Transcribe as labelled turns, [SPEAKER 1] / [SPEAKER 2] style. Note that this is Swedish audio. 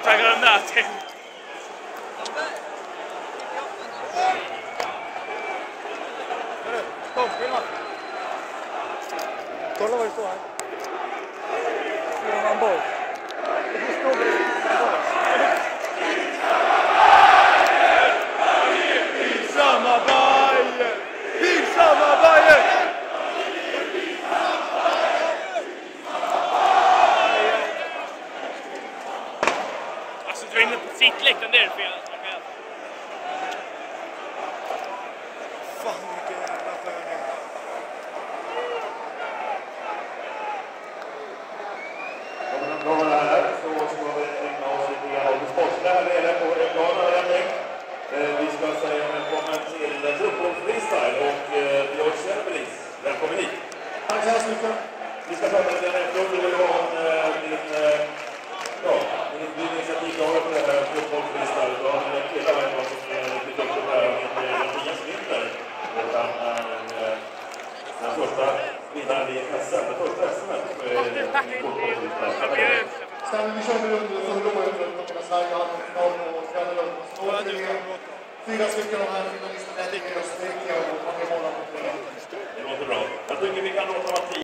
[SPEAKER 1] taggad den där till.
[SPEAKER 2] Kom, filma. Kolla vad det står här. Från boll. Det står Samma Bajen! Samma Bajen!
[SPEAKER 1] Alltså du är inne på sittläktaren, det är fel.
[SPEAKER 2] Fan vilken jävla sköning.
[SPEAKER 3] Om man här så ska vi ägna oss lite grann åt sporten här nere på en plan. Vi ska säga välkommen till fotboll freestyle och Björn Sempelis. Välkommen hit.
[SPEAKER 2] Tack så mycket.
[SPEAKER 3] Vi ska prata lite grann efteråt. Du vill ha din initiativtagare på det här fotboll freestyle. Du har en kille här som lite upp det här med Mattias Winter. Han är den första vinnaren i SM. Den första SM i fotboll freestyle.
[SPEAKER 4] Sen vi körde runt förra året runt om i Sverige, hade en final och tränade runt och så åkte vi 4 stycken av de här finalisterna i Österrike och man är månad på det.
[SPEAKER 3] Det låter bra. Jag tycker vi kan låta Mattias